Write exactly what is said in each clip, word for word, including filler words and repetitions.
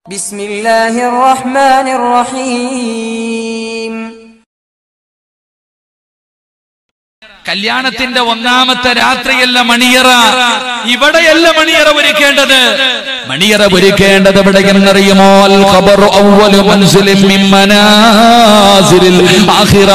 ബിസ്മില്ലാഹിർ റഹ്മാനിർ റഹീം. കല്യാണത്തിന്റെ ഒന്നാമത്തെ രാത്രിയല്ല മണിയറ, ഇവിടെയല്ല മണിയറ ഒരുക്കേണ്ടത്. മണിയറ ഒരുക്കേണ്ടത് എവിടെയെന്നറിയുമോ? അൽ ഖബറു അവ്വലു മൻസിലിൻ മിൻ മനാസിലിൽ ആഖിറ.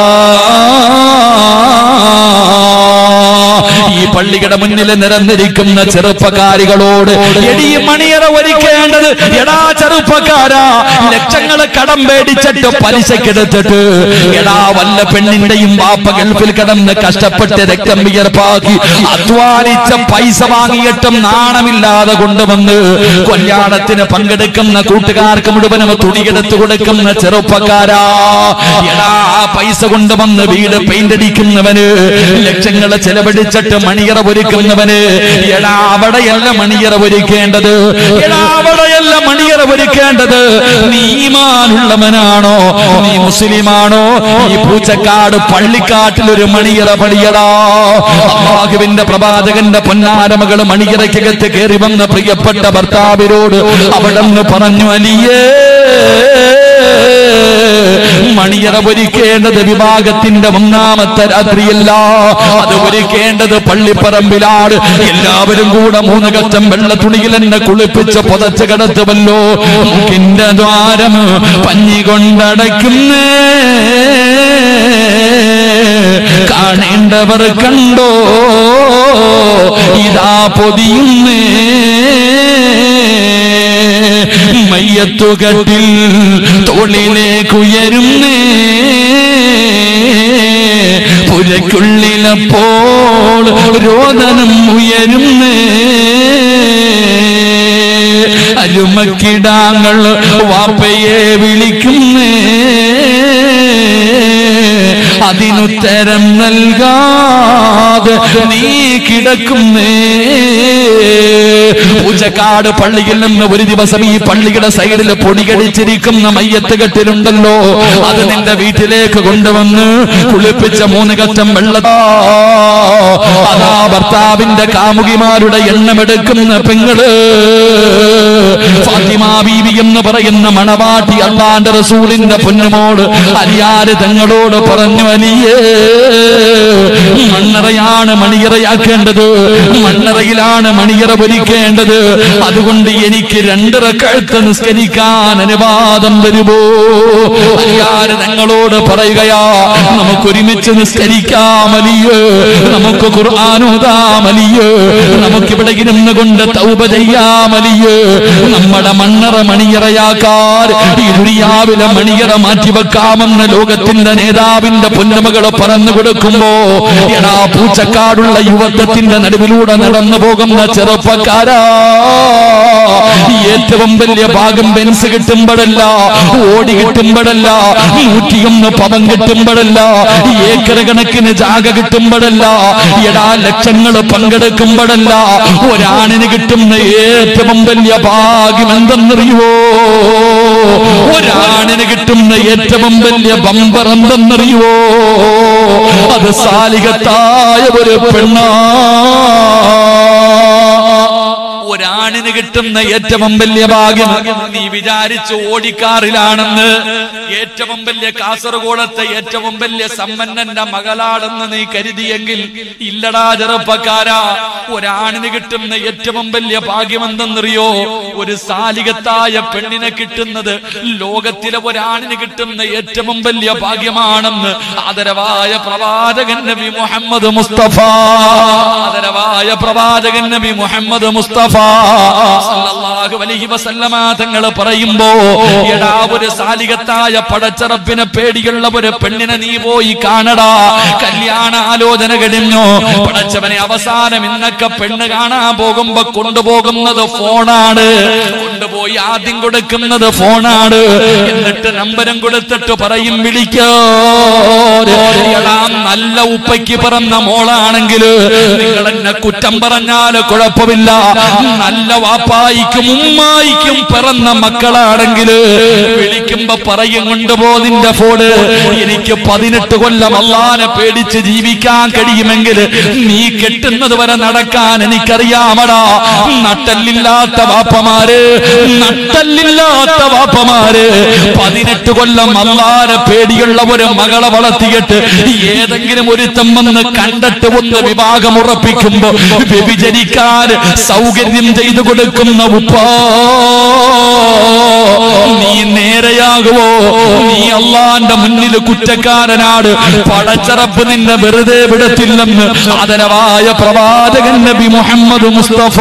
ഈ പള്ളിയുടെ മുന്നിൽ നിരന്നിരിക്കുന്ന ചെറുപ്പക്കാരികളോട് എടി മണിയറ ഒരുക്കേണ്ടത്, എടാ ചെറുപ്പക്കാരാ, ലക്ഷങ്ങൾ കടം പേടിച്ചിട്ട് പലിശക്കെടുത്തിട്ട് എടാ വല്ല പെണ്ണിന്റെയും വാപ്പ ഗൾഫിൽ കിടന്ന് കഷ്ടപ്പെട്ട് രക്തം വിയർപ്പാക്കി അധ്വാനിച്ച പൈസ വാങ്ങിയിട്ടും നാണമില്ലാതെ കൊണ്ടുവന്ന് കല്യാണത്തിന് പങ്കെടുക്കുന്ന കൂട്ടുകാർക്ക് മുഴുവനും തുണിയെടുത്ത് കൊടുക്കുന്ന ചെറുപ്പക്കാരാ, എടാ ആ പൈസ കൊണ്ടുവന്ന് വീട് പെയിന്റ് അടിക്കുന്നവന്, ലക്ഷങ്ങൾ ചെലവഴിച്ചിട്ട് മണിയറ ഒരുക്കുന്നവന്, എടാ അവിടെയല്ല മണിയറ ഒരുക്കേണ്ടത്, എടാ അവിടെയല്ല മണിയറ ഒരുക്കേണ്ടത്. നീ ഈമാനുള്ളവനാണോ? നീ മുസ്ലിമാണോ? ഈ പൂച്ചക്കാട് പള്ളിക്കാട്ടിൽ ഒരു മണിയറ പണിയടാ. അല്ലാഹുവിന്റെ പ്രവാചകന്റെ പൊന്നാരമകൾ മണിയറയ്ക്കകത്ത് കയറി വന്ന പ്രിയപ്പെട്ട ഭർത്താവിനോട് അവിടെന്ന് പറഞ്ഞു, അലിയേ മണിയറ ഒരുക്കേണ്ടത് വിവാഹത്തിന്റെ ഒന്നാമത്തെ രാത്രിയല്ല, അത് ഒരുക്കേണ്ടത് പള്ളിപ്പറമ്പിലാണ്. എല്ലാവരും കൂടെ മൂന്ന് കച്ചം വെള്ള തുണിയിൽ എന്നെ കുളിപ്പിച്ച് പുതച്ച് കിടത്തുമല്ലോ. മൂക്കിന്റെ ദ്വാരം പഞ്ഞി കൊണ്ടടയ്ക്കുന്നേ, കാണേണ്ടവർ കണ്ടോ ഇതാ പൊതിയുന്നേ. മയ്യത്തുകട്ടിൽ തോളിലേക്കുയരുന്നേ, പുരയ്ക്കുള്ളിലപ്പോൾ രോദനം ഉയരുന്നേ. അരുമക്കിടാങ്ങൾ വാപ്പയെ വിളിക്കുന്നേ, അതിനുത്തരം നൽകാതെ നീ കിടക്കുന്നേ. പൂച്ചക്കാട് പള്ളിയിൽ നിന്ന് ഒരു ദിവസം ഈ പള്ളിയുടെ സൈഡിൽ പൊടികടിച്ചിരിക്കുന്ന മയ്യത്ത് കെട്ടിലുണ്ടല്ലോ, അത് നിന്റെ വീട്ടിലേക്ക് കൊണ്ടുവന്ന് കുളിപ്പിച്ച മൂന്ന് കച്ചം വെള്ളത്താ. അതാ ഭർത്താവിന്റെ കാമുകിമാരുടെ എണ്ണമെടുക്കുന്ന പെങ്ങള് ഫാത്തിമ ബീവി എന്ന് പറയുന്ന മണവാട്ടി അല്ലാഹുവിന്റെ റസൂലിന്റെ പൊന്നുമോട് അലിയാര് തങ്ങളോട് പറഞ്ഞു, അലിയേ മണ്ണറയാണ് മണിയറയാക്കേണ്ടത്, മണ്ണറയിലാണ് മണിയറ ഒരുക്കേണ്ടത്. അതുകൊണ്ട് എനിക്ക് രണ്ട് റക്അത്ത് നിസ്കരിക്കാൻ അനുവാദം തരുമോ? അലിയാര് തങ്ങളോട് പറയുകയാ, നമുക്കൊരുമിച്ച് നിസ്കരിക്കാം അലിയേ, നമുക്ക് ഖുർആൻ ഓതാം അലിയേ, നമുക്കിവിടെ ഇരുന്ന് കൊണ്ട് തൗബ ചെയ്യാം അലിയേ. നമ്മുടെ മണ്ണറ മണിയറയാക്കാൻ ഈ ദുനിയാവിലെ മണിയറ മാറ്റിവെക്കാമെന്ന് ലോകത്തിന്റെ നേതാവിന്റെ പൊന്നമകളെ പറഞ്ഞു കൊടുക്കുമ്പോ, എടാ പൂച്ചക്കാടുള്ള യുവത്വത്തിന്റെ നടുവിലൂടെ നടന്നു പോകുന്ന ചെറുപ്പക്കാരാ, ഏറ്റവും വലിയ ഭാഗം ബെൻസ് കിട്ടുമ്പോഴല്ല, ഓടി കിട്ടുമ്പോഴല്ല, നൂറ്റിയൊന്ന് പവൻ കിട്ടുമ്പോഴല്ല, ഏക്കർ കണക്കിന് ജാഗ കിട്ടുമ്പോഴല്ല, എടാ ലക്ഷങ്ങൾ പങ്കെടുക്കുമ്പോഴല്ല, ഒരാണിന് കിട്ടുന്ന ഏറ്റവും വലിയ ഭാഗ്യം എന്തെന്നറിയുവോ? ഒരാണിന് കിട്ടുന്ന ഏറ്റവും വലിയ ബമ്പർ എന്തെന്നറിയുവോ? അത് സാലികത്തായ ഒരു പെണ്ണാ. ഒരാണിന് കിട്ടുന്ന ഏറ്റവും വലിയ ഭാഗ്യം നീ വിചാരിച്ച് ഓടിക്കാറിലാണെന്ന്, ഏറ്റവും വലിയ കാസർഗോഡത്തെ ഏറ്റവും വലിയ സമ്പന്നന്റെ മകളാണെന്ന് നീ കരുതിയെങ്കിൽ ഇല്ലടാ ചെറുപ്പക്കാരാ. ഒരാണിന് കിട്ടുന്ന ഏറ്റവും വലിയ ഭാഗ്യം എന്തെന്നറിയോ? ഒരു സാലികത്തായ പെണ്ണിനെ കിട്ടുന്നത് ലോകത്തിലെ ഒരാണിന് കിട്ടുന്ന ഏറ്റവും വലിയ ഭാഗ്യമാണെന്ന് ആദരവായ പ്രവാചകൻ നബി മുഹമ്മദ് മുസ്തഫ, ആദരവായ പ്രവാചകൻ നബി മുഹമ്മദ് മുസ്തഫ സല്ലല്ലാഹു അലൈഹി വസല്ലമ തങ്ങൾ പറയുമ്പോ, എടാ ഒരു സാലികത്തായ പടച്ചറപ്പിനെ പേടിയുള്ള ഒരു പെണ്ണിനെ നീ പോയി കാണടാ. കല്യാണ ആലോചന കഴിഞ്ഞു, പടച്ചവനെ അവസാനം ഇന്നൊക്കെ പെണ്ണ് കാണാൻ പോകുമ്പോ കൊണ്ടുപോകുന്നത് ഫോണാണ്, കൊണ്ടുപോയി ആദ്യം കൊടുക്കുന്നത് ഫോണാണ്. എന്നിട്ട് നമ്പരും കൊടുത്തിട്ട് പറയും, വിളിക്കോ. എടാ നല്ല ഉപ്പയ്ക്ക് പിറന്ന മോളാണെങ്കിൽ നിങ്ങൾ എന്നെ കുറ്റം പറഞ്ഞാൽ കുഴപ്പമില്ല, നല്ല വാപ്പായിക്കും ഉമ്മായിക്കും പിറന്ന മക്കളാണെങ്കിൽ വിളിക്കുമ്പോ പറയും കൊണ്ടുപോ നിന്റെ ഫോണ്. എനിക്ക് പതിനെട്ട് കൊല്ലം അള്ളാനെ പേടിച്ച് ജീവിക്കാൻ കഴിയുമെങ്കിൽ നീ കെട്ടുന്നത് വരെ നടക്കാൻ എനിക്കറിയാമടാ. നട്ടല്ലില്ലാത്ത വാപ്പമാര് നട്ടല്ലില്ലാത്ത വാപ്പമാര് പതിനെട്ട് കൊല്ലം അള്ളാനെ പേടിയുള്ള ഒരു മകളെ വളർത്തിയിട്ട് ഏതെങ്കിലും ഒരുത്തം വന്ന് കണ്ടിട്ട് ഒന്ന് വിവാഹം ഉറപ്പിക്കുമ്പോ വ്യഭിചരിക്കാൻ സൗകര്യം ചെയ്തു കൊടുക്കുന്ന ഉപ്പാ, നീ നേരെയാകുവോ? നീ അള്ളാന്റെ മുന്നിൽ കുറ്റക്കാരനാണ്. പടച്ചറപ്പ് നിന്നെ വെറുതെ വിടത്തില്ലെന്ന് ആദരവായ പ്രവാചകൻ നബി മുഹമ്മദ് മുസ്തഫ.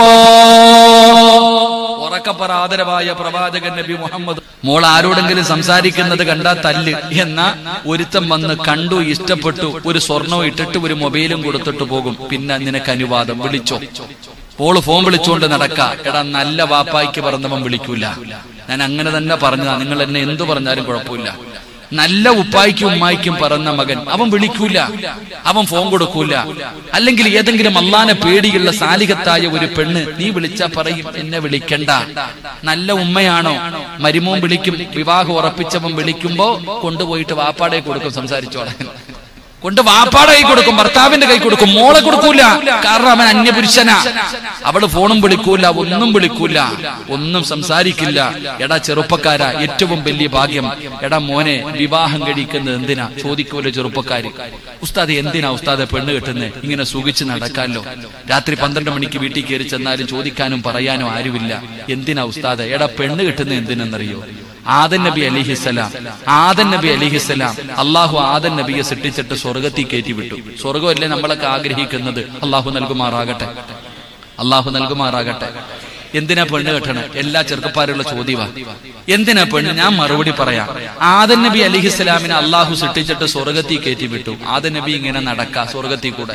ഉറക്കപ്പറ ആദരവായ പ്രവാചകൻ നബി മുഹമ്മദ്. മോൾ ആരോടെങ്കിലും സംസാരിക്കുന്നത് കണ്ടാ തല്ല് എന്ന ഒരുത്തം വന്ന് കണ്ടു, ഇഷ്ടപ്പെട്ടു, ഒരു സ്വർണവും ഇട്ടിട്ട് ഒരു മൊബൈലും കൊടുത്തിട്ട് പോകും. പിന്നെ നിനക്ക് അനുവാദം, വിളിച്ചോ? പോള് ഫോൺ വിളിച്ചുകൊണ്ട് നടക്ക. എടാ, നല്ല വാപ്പായ്ക്ക് പറഞ്ഞവൻ വിളിക്കൂല. ഞാൻ അങ്ങനെ തന്നെ പറഞ്ഞതാ. നിങ്ങൾ എന്നെ എന്തു പറഞ്ഞാലും കുഴപ്പമില്ല. നല്ല ഉപ്പായിക്കും ഉമ്മായിക്കും പറഞ്ഞ മകൻ അവൻ വിളിക്കൂല, അവൻ ഫോൺ കൊടുക്കൂല. അല്ലെങ്കിൽ ഏതെങ്കിലും അള്ളാനെ പേടിയുള്ള സാലിഹത്തായ ഒരു പെണ്ണ് നീ വിളിച്ചാ പറയും എന്നെ വിളിക്കണ്ട. നല്ല ഉമ്മയാണോ? മരുമോൻ വിളിക്കും. വിവാഹം ഉറപ്പിച്ചവൻ വിളിക്കുമ്പോ കൊണ്ടുപോയിട്ട് വാപ്പാടെ കൊടുക്കും. സംസാരിച്ചോളെ കൊണ്ട് വാപ്പാടെ കൈ കൊടുക്കും, ഭർത്താവിന്റെ കൈ കൊടുക്കും. മോളെ കൊടുക്കൂല, കാരണം അവൻ അന്യപുരുഷനാ. അവള് ഫോണും വിളിക്കൂല, ഒന്നും വിളിക്കൂല, ഒന്നും സംസാരിക്കില്ല. എടാ ചെറുപ്പക്കാരാ, ഏറ്റവും വലിയ ഭാഗ്യം. എടാ മോനെ, വിവാഹം കഴിക്കുന്നത് എന്തിനാ ചോദിക്കൂല ചെറുപ്പക്കാര്. ഉസ്താദ് എന്തിനാ ഉസ്താദെ പെണ്ണ് കെട്ടുന്നേ? ഇങ്ങനെ സുഖിച്ച് നടക്കാലോ. രാത്രി പന്ത്രണ്ട് മണിക്ക് വീട്ടിൽ കയറി ചെന്നാലും ചോദിക്കാനും പറയാനും ആരുമില്ല. എന്തിനാ ഉസ്താദെ? എടാ പെണ്ണ് കെട്ടുന്നത് എന്തിനെന്നറിയോ? ആദൻ നബി അലിഹിസ്സലാം ആദൻ നബി അലിഹിസ്സലാം അള്ളാഹു ആദൻ നബിയെ സൃഷ്ടിച്ചിട്ട് സ്വർഗത്തിൽ കയറ്റി വിട്ടു. സ്വർഗമല്ലേ നമ്മളൊക്കെ ആഗ്രഹിക്കുന്നത്? അള്ളാഹു നൽകുമാറാകട്ടെ, അള്ളാഹു നൽകുമാറാകട്ടെ. എന്തിനാ പെണ്ണ് കെട്ടണം? എല്ലാ ചെറുപ്പക്കാരുള്ള ചോദ്യവാ. എന്തിനാ പെണ്ണ്? ഞാൻ മറുപടി പറയാം. ആദൻ നബി അലിഹിസ്സലാമിനെ അള്ളാഹു സൃഷ്ടിച്ചിട്ട് സ്വർഗത്തിൽ കയറ്റി വിട്ടു. ആദൻ നബി ഇങ്ങനെ നടക്ക സ്വർഗത്തിൽ കൂടെ.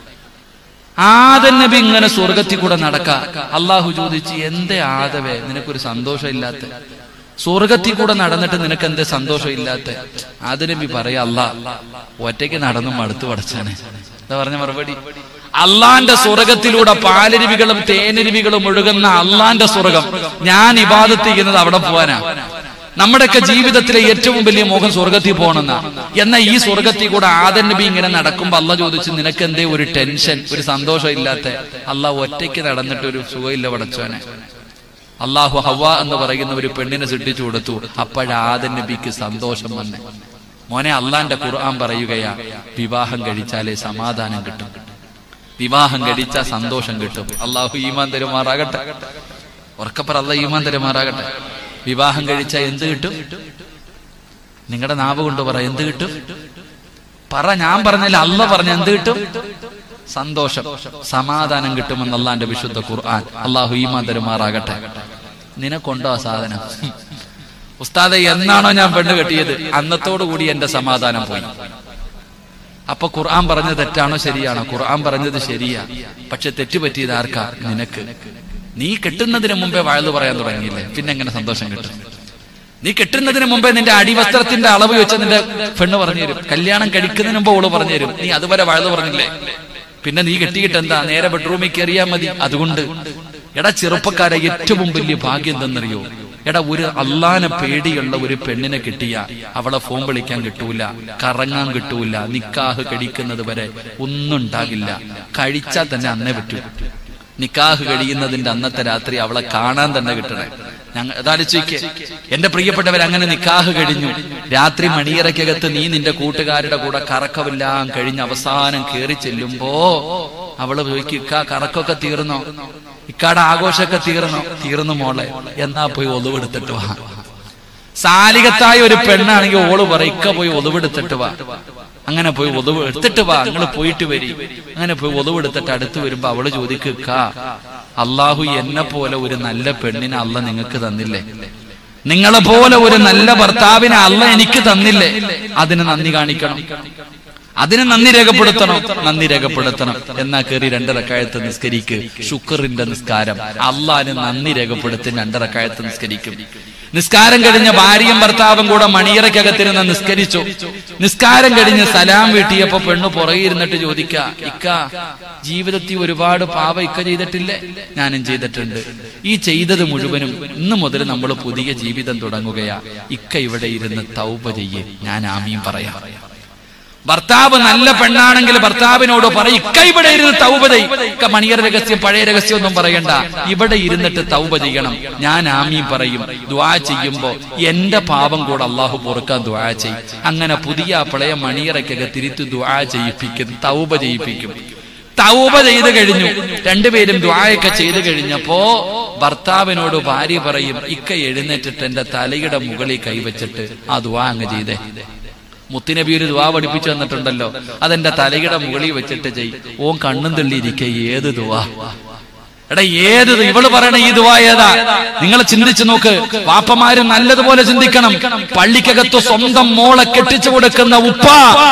ആദൻ നബി ഇങ്ങനെ സ്വർഗത്തിൽ കൂടെ നടക്ക. അള്ളാഹു ചോദിച്ചു, എന്തേ ആദവേ നിനക്കൊരു സന്തോഷം ഇല്ലാത്ത? സ്വർഗത്തിൽ കൂടെ നടന്നിട്ട് നിനക്ക് എന്തേ സന്തോഷം ഇല്ലാത്ത? ആദൻ നബി പറയാ, അല്ലാ ഒറ്റയ്ക്ക് നടന്നു മടുത്തു പടച്ചാണ്. എന്താ പറഞ്ഞ മറുപടി? അള്ളാന്റെ സ്വർഗത്തിലൂടെ പാലരുവികളും തേനരുവികളും ഒഴുകുന്ന അള്ളാന്റെ സ്വർഗം, ഞാൻ ഇബാദത്ത് ചെയ്യുന്നത് അവിടെ പോവാനാ. നമ്മുടെയൊക്കെ ജീവിതത്തിലെ ഏറ്റവും വലിയ മോഹം സ്വർഗത്തിൽ പോകണമെന്നാ. എന്നാൽ ഈ സ്വർഗത്തിൽ കൂടെ ആദൻ നബി ഇങ്ങനെ നടക്കുമ്പോ അള്ളാഹ് ചോദിച്ചു, നിനക്ക് എന്തേ ഒരു ടെൻഷൻ, ഒരു സന്തോഷം ഇല്ലാത്ത? അള്ളാഹ് ഒറ്റയ്ക്ക് നടന്നിട്ട് ഒരു സുഖമില്ല പടച്ചോനെ. അള്ളാഹു ഹവ്വ എന്ന് പറയുന്ന ഒരു പെണ്ണിനെ സൃഷ്ടിച്ചു കൊടുത്തു. അപ്പോഴാ ആദൻ നബിക്ക് സന്തോഷം വന്നെ. മോനെ, അള്ളാന്റെ ഖുർആൻ പറയുകയാ, വിവാഹം കഴിച്ചാലേ സമാധാനം കിട്ടും, വിവാഹം കഴിച്ചാൽ സന്തോഷം കിട്ടും. അള്ളാഹു ഈമാൻ തരുമാറാകട്ടെ. ഉറക്കപ്പറ അള്ളാഹ് ഈമാൻ തരുമാറാകട്ടെ. വിവാഹം കഴിച്ചാൽ എന്ത് കിട്ടും? നിങ്ങളുടെ നാവ് കൊണ്ട് പറ, എന്ത് കിട്ടും? പറ, ഞാൻ പറഞ്ഞില്ല, അള്ളാഹ് പറഞ്ഞ എന്ത് കിട്ടും? സന്തോഷം, സമാധാനം കിട്ടുമെന്ന് അള്ളാന്റെ വിശുദ്ധ ഖുർആൻ. അള്ളാഹു ഈമാൻ തരുമാറാകട്ടെ. നിനക്കൊണ്ടോ ആ സാധനം? ഉസ്താദെ, എന്നാണോ ഞാൻ പെണ്ണ് കെട്ടിയത് അന്നത്തോടു കൂടി എന്റെ സമാധാനം പോയി. അപ്പൊ ഖുർആൻ പറഞ്ഞത് തെറ്റാണോ ശരിയാണോ? ഖുർആൻ പറഞ്ഞത് ശരിയാ, പക്ഷെ തെറ്റുപറ്റിയത് ആർക്കാ? നിനക്ക്. നീ കെട്ടുന്നതിന് മുമ്പേ വഴുതു പറയാൻ തുടങ്ങിയില്ലേ, പിന്നെ എങ്ങനെ സന്തോഷം കിട്ടും? നീ കെട്ടുന്നതിന് മുമ്പേ നിന്റെ അടിവസ്ത്രത്തിന്റെ അളവ് വെച്ച് നിന്റെ പെണ്ണ് പറഞ്ഞു തരും. കല്യാണം കഴിക്കുന്നതിന് മുമ്പ് ഓള് പറഞ്ഞു തരും. നീ അതുവരെ വഴുതു പറഞ്ഞില്ലേ, പിന്നെ നീ കെട്ടിയിട്ട് എന്താ? നേരെ ബെഡ്റൂമിൽ കയറിയാൽ മതി. അതുകൊണ്ട് എടാ ചെറുപ്പക്കാരെ, ഏറ്റവും വലിയ ഭാഗ്യം എന്തെന്നറിയോ? എടാ, ഒരു അള്ളാനെ പേടിയുള്ള ഒരു പെണ്ണിനെ കിട്ടിയ അവളെ ഫോൺ വിളിക്കാൻ കിട്ടൂല, കറങ്ങാൻ കിട്ടൂല, നിക്കാഹ് കഴിക്കുന്നത് വരെ ഒന്നും ഉണ്ടാകില്ല. കഴിച്ചാൽ തന്നെ അന്നേ പറ്റൂ. നിക്കാഹ് കഴിയുന്നതിന്റെ അന്നത്തെ രാത്രി അവളെ കാണാൻ തന്നെ കിട്ടണേ. ഞങ്ങൾ അതാലോചിക്ക്. എന്റെ പ്രിയപ്പെട്ടവർ, അങ്ങനെ നിക്കാഹ് കഴിഞ്ഞു. രാത്രി മണിയറയ്ക്കകത്ത് നീ നിന്റെ കൂട്ടുകാരുടെ കൂടെ കറക്കമെല്ലാം കഴിഞ്ഞ് അവസാനം കയറി ചെല്ലുമ്പോ അവള് ചോദിക്കും, ഇക്കാ കറക്കൊക്കെ തീർന്നോ? ഇക്കാടെ ആഘോഷമൊക്കെ തീർന്നോ? തീർന്നു മോളെ, എന്നാ പോയി ഒളിവെടുത്തിട്ട് വാ. സാലികത്തായ ഒരു പെണ്ണാണെങ്കിൽ ഓള് പറയും, ഇക്ക പോയി ഒളിവെടുത്തിട്ട് വാ. അങ്ങനെ പോയി ഒളിവ് എടുത്തിട്ട് വാ, നിങ്ങൾ പോയിട്ട് വരി. അങ്ങനെ പോയി ഒളിവെടുത്തിട്ട് അടുത്ത് വരുമ്പോ അവള് ചോദിക്കുക, അള്ളാഹു എന്നെ പോലെ ഒരു നല്ല പെണ്ണിനെ അല്ല നിങ്ങൾക്ക് തന്നില്ലേ? നിങ്ങളെ പോലെ ഒരു നല്ല ഭർത്താവിനെ അല്ല എനിക്ക് തന്നില്ലേ? അതിന് നന്ദി കാണിക്കണം. അതിന് നന്ദി രേഖപ്പെടുത്തണം, നന്ദി രേഖപ്പെടുത്തണം. എന്നാ കയറി രണ്ടരക്കായത്ത് നിസ്കരിക്ക്. ശുക്റിന്റെ നിസ്കാരം, അള്ളാന് നന്ദി രേഖപ്പെടുത്തി രണ്ടരക്കായത്ത് നിസ്കരിക്കും. നിസ്കാരം കഴിഞ്ഞ ഭാര്യയും ഭർത്താവും കൂടെ മണിയറയ്ക്കകത്തിരുന്ന് നിസ്കരിച്ചു. നിസ്കാരം കഴിഞ്ഞ് സലാം വീട്ടിയപ്പോ പെണ്ണു പുറകിരുന്നിട്ട് ചോദിക്ക, ഇക്ക ജീവിതത്തിൽ ഒരുപാട് പാപ ഇക്ക ചെയ്തിട്ടില്ലേ? ഞാനും ചെയ്തിട്ടുണ്ട്. ഈ ചെയ്തത് മുഴുവനും ഇന്ന് മുതൽ നമ്മൾ പുതിയ ജീവിതം തുടങ്ങുകയാ. ഇക്ക ഇവിടെ ഇരുന്ന് തൗബ ചെയ്യേ, ഞാൻ ആമീൻ പറയാം. ഭർത്താവ് നല്ല പെണ്ണാണെങ്കിൽ ഭർത്താവിനോട് പറയും, ഇക്ക ഇവിടെ ഇരുന്ന് തൗബ ചെയ്യ്. ഇക്ക മണിയറ രഹസ്യം പഴയ രഹസ്യം ഒന്നും പറയണ്ട, ഇവിടെ ഇരുന്നിട്ട് തൗബ ചെയ്യണം. ഞാൻ ആമീൻ പറയും. ദുആ ചെയ്യുമ്പോ എന്റെ പാപം കൂടെ അള്ളാഹു പൊറുക്കാൻ ദുആ ചെയ്യും. അങ്ങനെ പുതിയ പഴയ മണിയറയ്ക്കൊക്കെ തിരിച്ചു ദുആ ചെയ്യിപ്പിക്കും, തൗബ ചെയ്യിപ്പിക്കും. തൗബ ചെയ്ത് കഴിഞ്ഞു, രണ്ടുപേരും ദുആയൊക്കെ ചെയ്ത് കഴിഞ്ഞപ്പോ ഭർത്താവിനോട് ഭാര്യ പറയും, ഇക്ക എഴുന്നേറ്റിട്ട് എന്റെ തലയുടെ മുകളിൽ കൈവച്ചിട്ട് ആ ദുആ അങ്ങ് ചെയ്തേ. മുത്തുനബി ഒരു ദുആ പഠിപ്പിച്ചു തന്നിട്ടുണ്ടല്ലോ, അതെന്റെ തലയുടെ മുകളിൽ വെച്ചിട്ട് ചെയ്. ഓൻ കണ്ണും തള്ളിയിരിക്കെ ഏത് ദുആ? എടാ ഏത് ഇവള് പറയണ ഈ ദുആ ഏതാ? നിങ്ങൾ ചിന്തിച്ചു നോക്ക്. വാപ്പമാര് നല്ലതുപോലെ ചിന്തിക്കണം. പള്ളിക്കകത്ത് സ്വന്തം മോളെ കെട്ടിച്ചു കൊടുക്കുന്ന ഉപ്പ,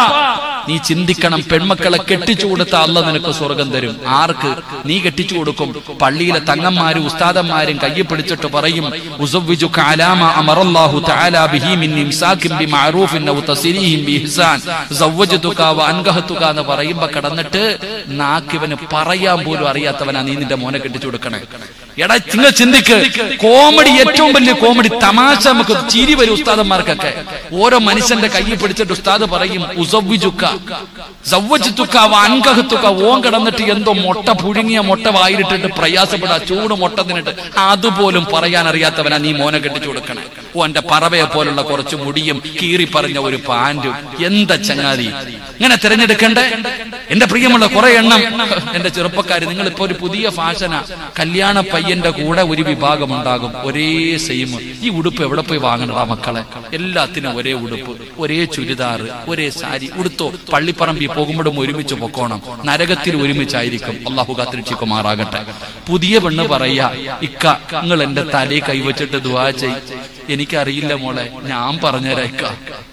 നീ ചിന്തിക്കണം. പെൺമക്കളെ കെട്ടിച്ചു കൊടുത്ത അല്ല നിനക്ക് സ്വർഗം തരും. ആർക്ക്? നീ കെട്ടിച്ചു കൊടുക്കും. പള്ളിയിലെ തങ്ങന്മാരും ഉസ്താദന്മാരും കയ്യെ പിടിച്ചിട്ട് പറയും, ഉസവ്വിജുക അലാമ അമറല്ലാഹു തആല ബിഹി മിൻ ഇംസാകിൻ ബിമഅറൂഫിൻ ഔ തസ്രീഹിൻ ബിഇഹ്സാൻ സവ്വജതുക വ അൻകഹതുക എന്ന് പറയുമ്പോ കടന്നിട്ട് നാക്കിവന് പറയാൻ പോലും അറിയാത്തവനാ നീ നിന്റെ മോനെ കെട്ടിച്ചു കൊടുക്കണേ. എടാ നിങ്ങൾ ചിന്തിക്ക്. കോമഡി, ഏറ്റവും വലിയ കോമഡി, തമാശ, നമുക്ക് ചിരി വരും ഉസ്താദന്മാർക്കൊക്കെ. ഓരോ മനുഷ്യന്റെ കയ്യിൽ പിടിച്ചിട്ട് ഉസ്താദ് പറയും, ഉസവ്വിജുക സവ്വജതുക വ അൻകഹതുക. ഓൻ കിടന്നിട്ട് എന്തോ മുട്ട പുഴുങ്ങിയ മുട്ട വായിലിട്ടിട്ട് പ്രയാസപ്പെടാ, ചൂട് മുട്ട തിന്നിട്ട് അതുപോലും പറയാൻ അറിയാത്തവനാ നീ മോനെ കെട്ടിച്ചു കൊടുക്കണേ. ഓന്റെ പറവയെ പോലുള്ള കുറച്ച് മുടിയും കീറി പറഞ്ഞ ഒരു പാന്റും. എന്താ ചങ്ങാതി ഇങ്ങനെ തിരഞ്ഞെടുക്കണ്ടേ? എന്റെ പ്രിയമുള്ള കുറെ എണ്ണം എന്റെ ചെറുപ്പക്കാര്, നിങ്ങൾ ഇപ്പൊ ഒരു പുതിയ ഫാഷനാ. കല്യാണ പയ്യന്റെ കൂടെ ഒരു വിഭാഗം ഉണ്ടാകും, ഒരേ സെയിം. ഈ ഉടുപ്പ് എവിടെ പോയി വാങ്ങണടാ മക്കളെ? എല്ലാത്തിനും ഒരേ ഉടുപ്പ്, ഒരേ ചുരിദാർ, ഒരേ സാരി ഉടുത്തോ. പള്ളിപ്പറമ്പിൽ പോകുമ്പോഴും ഒരുമിച്ച് പൊക്കോണം, നരകത്തിൽ ഒരുമിച്ചായിരിക്കും. അള്ളാഹു കാത്തിരക്ഷിക്കുമാറാകട്ടെ. പുതിയ പെണ്ണ് പറയാ, ഇക്ക നിങ്ങൾ എന്റെ തലയിൽ കൈവച്ചിട്ട് ദുആ ചെയ്. എനിക്കറിയില്ല മോളെ, ഞാൻ പറഞ്ഞുതരാം ഇക്ക,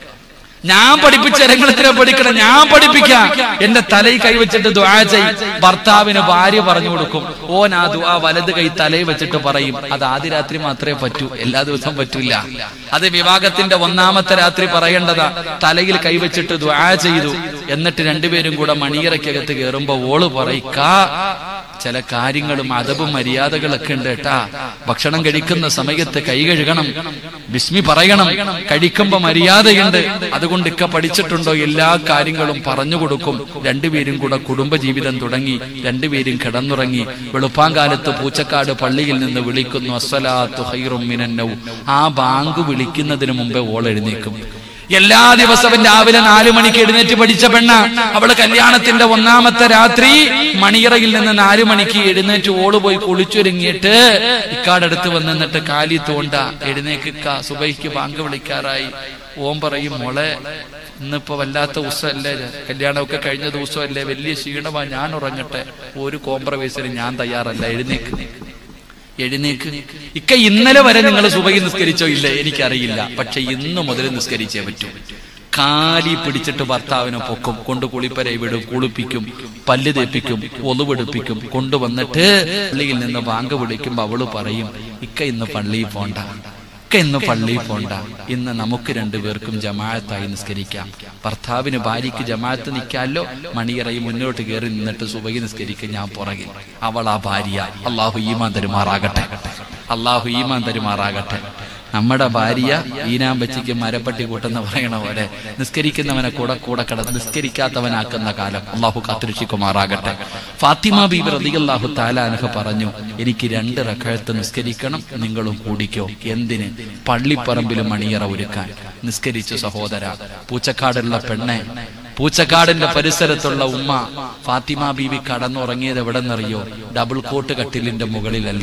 ഞാൻ പഠിപ്പിച്ച രംഗത്തിനെ പഠിക്കണം, ഞാൻ പഠിപ്പിക്കാം. എന്റെ തലയിൽ കൈവച്ചിട്ട് ദുആ ചെയ്. ഭർത്താവിന് ഭാര്യ പറഞ്ഞു കൊടുക്കും. ഓൻ ആ ദുആ വലത് കൈ തലയിൽ വെച്ചിട്ട് പറയും. അത് ആദ്യ രാത്രി മാത്രമേ പറ്റൂ, എല്ലാ ദിവസവും പറ്റൂല. അത് വിവാഹത്തിന്റെ ഒന്നാമത്തെ രാത്രി പറയേണ്ടതാ. തലയിൽ കൈവച്ചിട്ട് ദുആ ചെയ്തു. എന്നിട്ട് രണ്ടുപേരും കൂടെ മണിയറയ്ക്കകത്ത് കയറുമ്പോ ഓള് പറയിക്കാ, ചില കാര്യങ്ങളും അദബും മര്യാദകളൊക്കെ ഉണ്ട് കേട്ടാ. ഭക്ഷണം കഴിക്കുന്ന സമയത്ത് കൈ കഴുകണം, ബിസ്മി പറയണം, കഴിക്കുമ്പോ മര്യാദയുണ്ട്. അതുകൊണ്ട് ഇക്ക പഠിച്ചിട്ടുണ്ടോ? എല്ലാ കാര്യങ്ങളും പറഞ്ഞു കൊടുക്കും. രണ്ടുപേരും കൂടെ കുടുംബജീവിതം തുടങ്ങി. രണ്ടുപേരും കിടന്നുറങ്ങി. വെളുപ്പാങ്കാലത്ത് പൂച്ചക്കാട് പള്ളിയിൽ നിന്ന് വിളിക്കുന്നു, അസ്സലാത്തു ഖൈറും മിനൻ നൗം. ആ ബാങ്ക് വിളിക്കുന്നതിന് മുമ്പേ ഓൾ എഴുന്നേക്കും. എല്ലാ ദിവസവും രാവിലെ നാലു മണിക്ക് എഴുന്നേറ്റ് പഠിച്ച പെണ്ണ. അവള് കല്യാണത്തിന്റെ ഒന്നാമത്തെ രാത്രി മണിയറയിൽ നിന്ന് നാലു മണിക്ക് എഴുന്നേറ്റ് ഓള് പോയി കുളിച്ചൊരുങ്ങിയിട്ട് ഇക്കാടടുത്ത് വന്നിട്ട് കാലി തോണ്ട, എഴുന്നേക്കിക്ക, സുബൈക്ക് ബാങ്ക് വിളിക്കാറായി. ഓം പറയും, മോളെ ഇന്നിപ്പോ വല്ലാത്ത ദിവസമല്ലേ, കല്യാണമൊക്കെ കഴിഞ്ഞ ദിവസമല്ലേ, വലിയ ക്ഷീണമാ, ഞാൻ ഉറങ്ങട്ടെ. ഒരു കോംപ്രമൈസിന് ഞാൻ തയ്യാറല്ല, എഴുന്നേക്ക് എഴുന്നേക്ക്. ഇക്ക ഇന്നലെ വരെ നിങ്ങൾ സുബഹി നിസ്കരിച്ചോ? ഇല്ല, എനിക്കറിയില്ല, പക്ഷെ ഇന്ന് മുതൽ നിസ്കരിച്ചേ പറ്റൂ. കാലി പിടിച്ചിട്ട് ഭർത്താവിനെ പൊക്കും, കൊണ്ട് കുളിപ്പര വിടും, കുളിപ്പിക്കും, പല്ല് തേപ്പിക്കും, ഒളുവെടുപ്പിക്കും. കൊണ്ടുവന്നിട്ട് പള്ളിയിൽ നിന്ന് ബാങ്ക് വിളിക്കുമ്പോ അവള് പറയും, ഇക്ക ഇന്ന് പള്ളിയിൽ പോണ്ട, ഇക്ക ഇന്ന് പള്ളിയിൽ പോണ്ട, ഇന്ന് നമുക്ക് രണ്ടുപേർക്കും ജമാഅത്തായി നിസ്കരിക്കാം. ഭർത്താവിന് ഭാര്യയ്ക്ക് ജമാഅത്ത് നിൽക്കാമല്ലോ. മണിയറയിൽ മുന്നോട്ട് കയറി നിന്നിട്ട് സുബഹി നിസ്കരിക്കും, ഞാൻ പുറകിൽ. അവൾ ആ ഭാര്യ. അള്ളാഹു ഈമാൻ തരുമാറാകട്ടെ, അള്ളാഹു ഈമാൻ തരുമാറാകട്ടെ. നമ്മുടെ ഭാര്യ ഈനാമ്പച്ചിക്ക് മരപ്പട്ടി കൂട്ടെന്ന് പറയണ പോലെ നിസ്കരിക്കുന്നവനെ കൂടെ കൂടെ കടന്ന് നിസ്കരിക്കാത്തവനാക്കുന്ന കാലം അള്ളാഹു കാത്തുരക്ഷിക്കുമാറാകട്ടെ. ഫാത്തിമ ബീബി റളിയല്ലാഹു തആല അൻഹ പറഞ്ഞു, എനിക്ക് രണ്ട് റക്അത്ത് നിസ്കരിക്കണം, നിങ്ങളും കൂടിക്കോ. എന്തിന്? പള്ളിപ്പറമ്പിൽ മണിയറ ഒരുക്കാൻ. നിസ്കരിച്ചു സഹോദര. പൂച്ചക്കാടുള്ള പെണ്ണെ, പൂച്ചക്കാടിന്റെ പരിസരത്തുള്ള ഉമ്മ ഫാത്തിമ ബീബി കടന്നുറങ്ങിയത് എവിടെന്നറിയോ? ഡബിൾ കോട്ട് കട്ടിലിന്റെ മുകളിലല്ല,